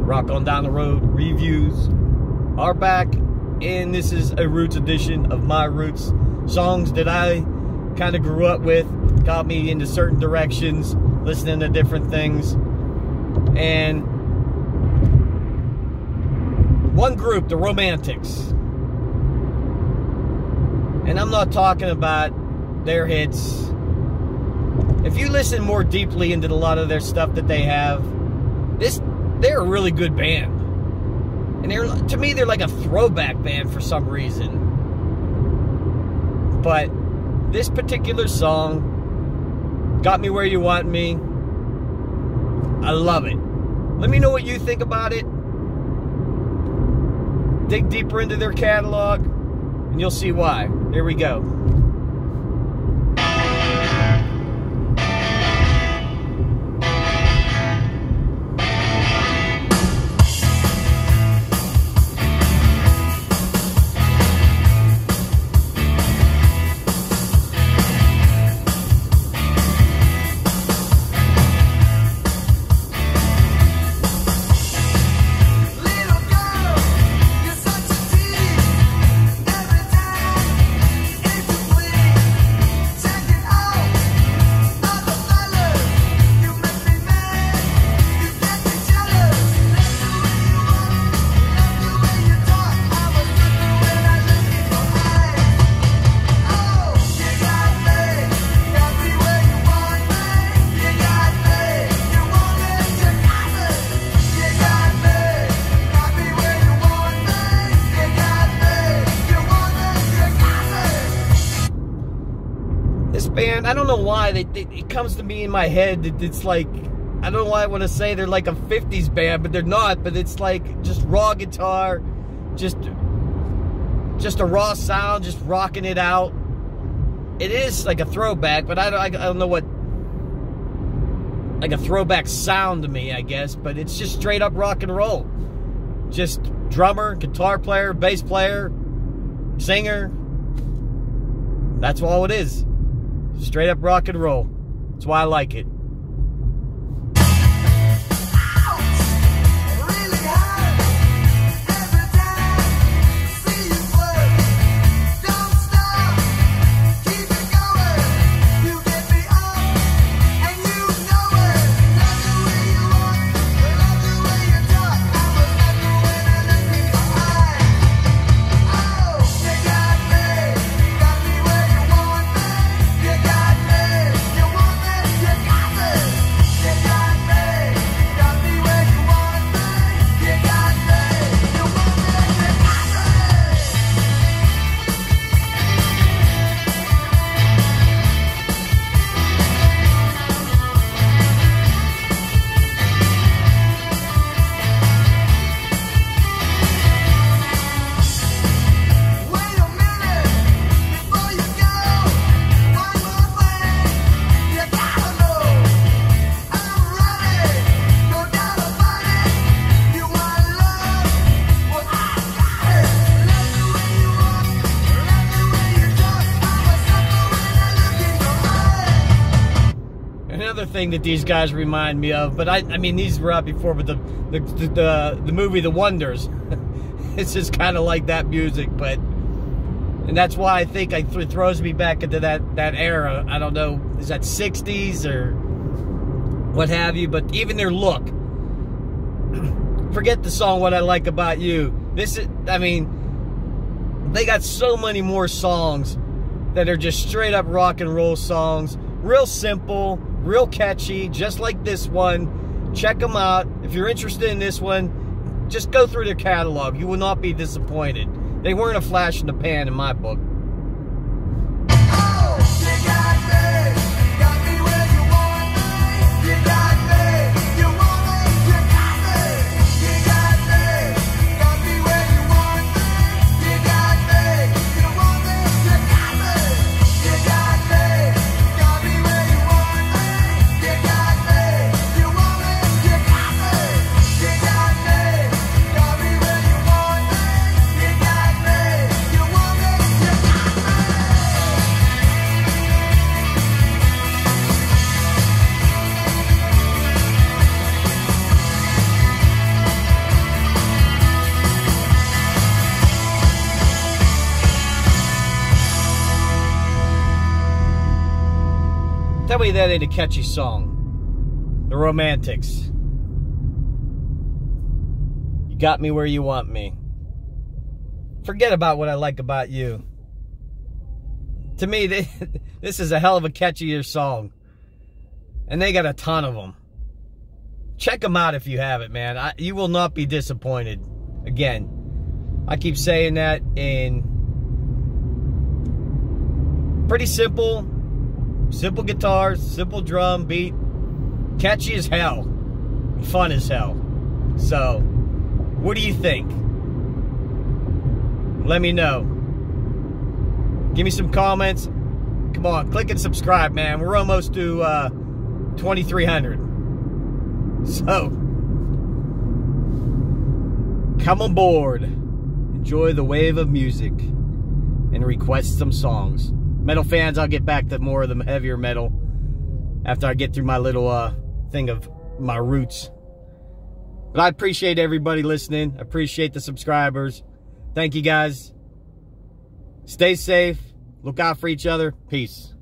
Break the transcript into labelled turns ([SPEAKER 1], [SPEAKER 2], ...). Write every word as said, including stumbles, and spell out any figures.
[SPEAKER 1] Rock On Down the Road reviews are back, and this is a Roots edition of My Roots. Songs that I kind of grew up with, got me into certain directions, listening to different things. And one group, the Romantics. And I'm not talking about their hits. If you listen more deeply into a lot of their stuff that they have, this they're a really good band. And they're, to me, they're like a throwback band for some reason. But this particular song, Got Me Where You Want Me, I love it. Let me know what you think about it. Dig deeper into their catalog, and you'll see why. Here we go. Band, I don't know why they, they, it comes to me in my head that it's like, I don't know why I want to say they're like a fifties band, but they're not. But it's like just raw guitar, just just a raw sound, just rocking it out. It is like a throwback, but I don't, I, I don't know what, like a throwback sound to me, I guess. But it's just straight up rock and roll. Just drummer, guitar player, bass player, singer. That's all it is. Straight up rock and roll. That's why I like it. Another thing that these guys remind me of, but I, I mean, these were out before, but the the the, the movie The Wonders, it's just kind of like that music, but, and that's why I think it throws me back into that, that era. I don't know, is that sixties or what have you, but even their look, forget the song What I Like About You. This is, I mean, they got so many more songs that are just straight up rock and roll songs, real simple, real catchy, just like this one. Check them out. If you're interested in this one, just go through their catalog. You will not be disappointed. They weren't a flash in the pan in my book.
[SPEAKER 2] Yeah.
[SPEAKER 1] Tell me that ain't a catchy song. The Romantics. You got me where you want me. Forget about what I like about you. To me, they, this is a hell of a catchier song. And they got a ton of them. Check them out if you haven't, man. I, you will not be disappointed. Again, I keep saying that. In pretty simple. Simple guitars, simple drum beat. Catchy as hell. Fun as hell. So, what do you think? Let me know. Give me some comments. Come on, click and subscribe, man. We're almost to uh, twenty-three hundred. So, come on board. Enjoy the wave of music. And request some songs. Metal fans, I'll get back to more of the heavier metal after I get through my little uh, thing of my roots. But I appreciate everybody listening. I appreciate the subscribers. Thank you, guys. Stay safe. Look out for each other. Peace.